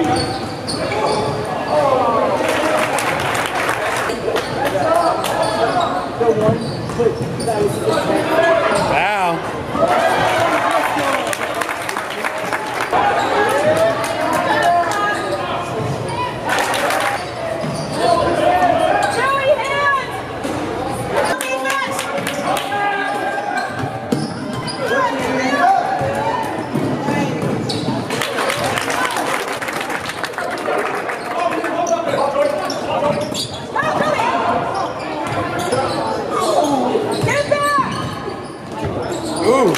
Wow. Ooh.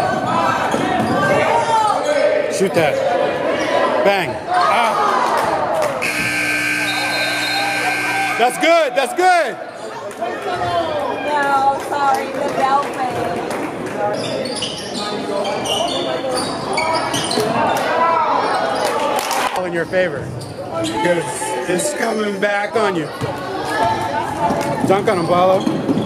Shoot that. Bang. Ah. That's good. That's good. No, sorry, the bell played. All in your favor. Because it's coming back on you. Dunk on him, Paulo.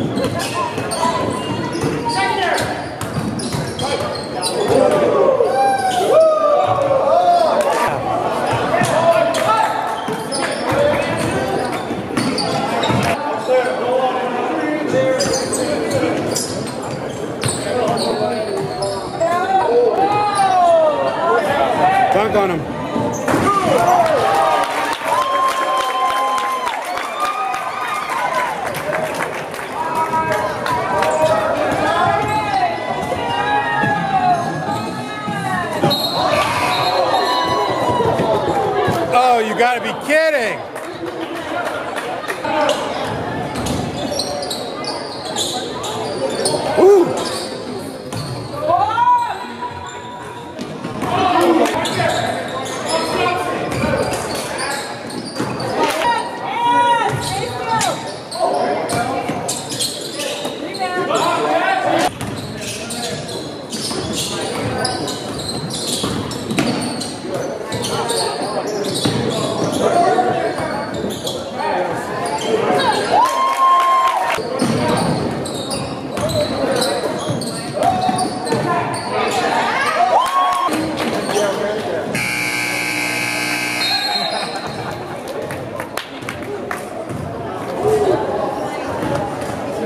Dunk on him. Oh, you gotta be kidding!